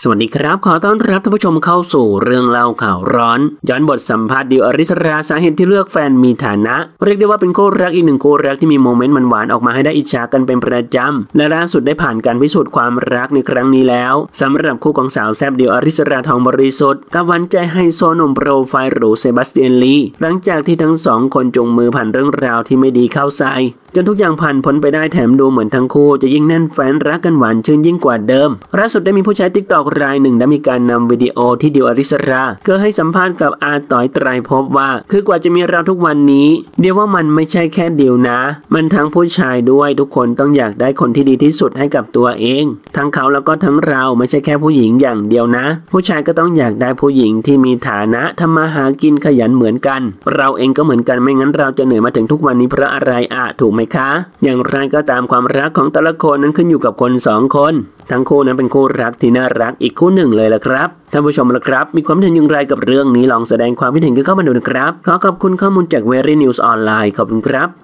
สวัสดีครับขอต้อนรับท่านผู้ชมเข้าสู่เรื่องเล่าข่าวร้อนย้อนบทสัมภาษณ์ดิวอริสราสาเหตุที่เลือกแฟนมีฐานะเรียกได้ว่าเป็นคู่รักอีกหนึ่งคู่รักที่มีโมเมนต์หวานๆออกมาให้ได้อิจฉากันเป็นประจำและล่าสุดได้ผ่านการพิสูจน์ความรักในครั้งนี้แล้วสำหรับคู่ของสาวแซ่บดิวอริสราทองบริสุทธิ์กับหวานใจไฮโซหนุ่มโปรไฟล์หรูเซบาสเตียนลีหลังจากที่ทั้งสองคนจูงมือผ่านเรื่องราวที่ไม่ดีเข้าใส่จนทุกอย่างผ่านพ้นไปได้แถมดูเหมือนทั้งคู่จะยิ่งแน่นแฟนรักกันหวานชื่นยิ่งกว่าเดิมล่าสุดได้มีผู้ใช้ TikTok รายหนึ่งได้มีการนำวิดีโอที่ดิวอริสราเคยให้สัมภาษณ์กับอาต่อยไตรภพว่าคือกว่าจะมีเราทุกวันนี้เดียวว่ามันไม่ใช่แค่ดิวนะมันทั้งผู้ชายด้วยทุกคนต้องอยากได้คนที่ดีที่สุดให้กับตัวเองทั้งเขาแล้วก็ทั้งเราไม่ใช่แค่ผู้หญิงอย่างเดียวนะผู้ชายก็ต้องอยากได้ผู้หญิงที่มีฐานะทำมาหากินขยันเหมือนกันเราเองก็เหมือนกันไม่งั้นเราจะเหนื่อยมาถึงทุกวันนี้เพราะอะไรถูกไหมคะอย่างไรก็ตามความรักของแต่ละคนนั้นขึ้นอยู่กับคนสองคนทั้งคู่นั้นเป็นคู่รักที่น่ารักอีกคู่หนึ่งเลยล่ะครับท่านผู้ชมล่ะครับมีความเห็นอย่างไรกับเรื่องนี้ลองแสดงความคิดเห็นกันเข้ามาดูนะครับขอขอบคุณข้อมูลจาก Very News ออนไลน์ขอบคุณครับ